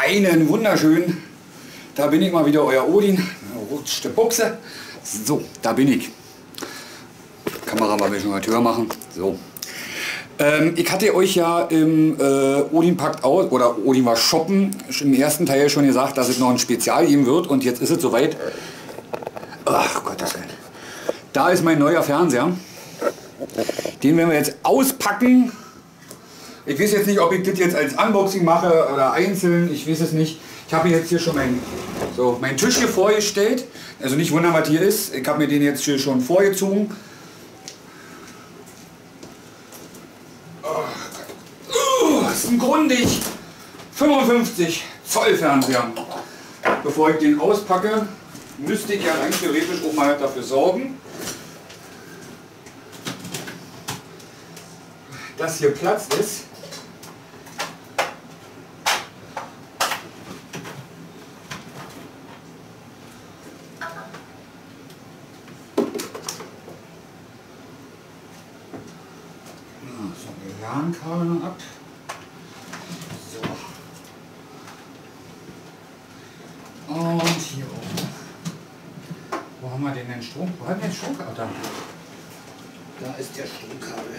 Einen wunderschönen, da bin ich mal wieder, euer Odin, rutschte Buchse. So, da bin ich. Kamera mal ein bisschen höher machen. So. Ich hatte euch ja im Odin packt aus oder Odin war shoppen im ersten Teil schon gesagt, dass es noch ein Spezial geben wird und jetzt ist es soweit. Ach Gottes Willen. Da ist mein neuer Fernseher. Den werden wir jetzt auspacken. Ich weiß jetzt nicht, ob ich das jetzt als Unboxing mache oder einzeln, ich weiß es nicht. Ich habe jetzt hier schon meinen Tisch hier vorgestellt. Also nicht wundern, was hier ist. Ich habe mir den jetzt hier schon vorgezogen. Das ist ein Grundig 55 Zoll Fernseher. Bevor ich den auspacke, müsste ich ja rein theoretisch auch mal dafür sorgen, dass hier Platz ist. LAN-Kabel noch ab. So. Und hier oben. Wo haben wir den Strom? Wo hat der Stromkabel? Da ist der Stromkabel.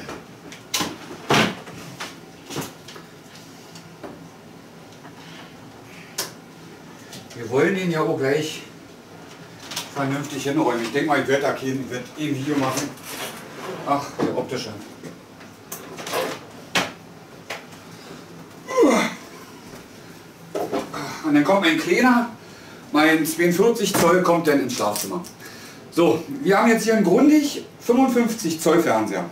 Wir wollen den ja auch gleich vernünftig hinräumen. Ich denke mal, ich werde da ein Video machen. Ach, der optische. Und dann kommt mein kleiner, mein 42 Zoll kommt dann ins Schlafzimmer. So, wir haben jetzt hier einen Grundig 55 Zoll Fernseher.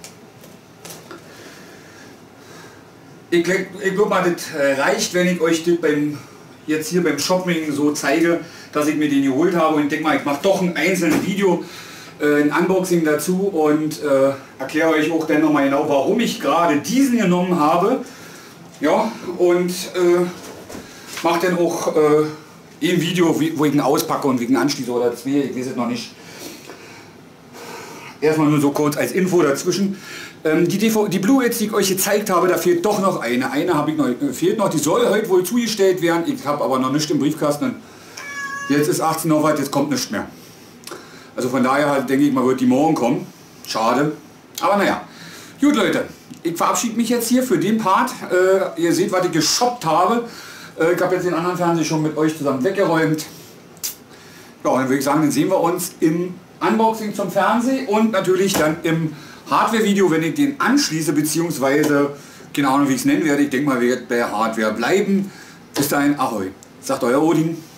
Ich glaube mal, das reicht, wenn ich euch das jetzt hier beim Shopping so zeige, dass ich mir den geholt habe. Und ich denke mal, ich mache doch ein einzelnes Video, ein Unboxing dazu und erkläre euch auch dann nochmal genau, warum ich gerade diesen genommen habe. Ja, und mache dann auch ein Video, wo ich ihn auspacke und wegen Anschließe oder zwei, ich weiß es noch nicht. Erstmal nur so kurz als Info dazwischen. Die Blu-rays, die ich euch gezeigt habe, da fehlt doch noch eine. Eine habe ich noch, fehlt noch, die soll heute wohl zugestellt werden. Ich habe aber noch nichts im Briefkasten. Jetzt ist 18 Uhr weit, jetzt kommt nichts mehr. Also von daher denke ich mal, wird die morgen kommen. Schade. Aber naja. Gut Leute, ich verabschiede mich jetzt hier für den Part. Ihr seht, was ich geshoppt habe. Ich habe jetzt den anderen Fernseher schon mit euch zusammen weggeräumt. Ja, dann würde ich sagen, dann sehen wir uns im Unboxing zum Fernsehen und natürlich dann im Hardware-Video, wenn ich den anschließe, beziehungsweise, keine Ahnung wie ich es nennen werde, ich denke mal, wir werden bei Hardware bleiben. Bis dahin, ahoi, sagt euer Odin.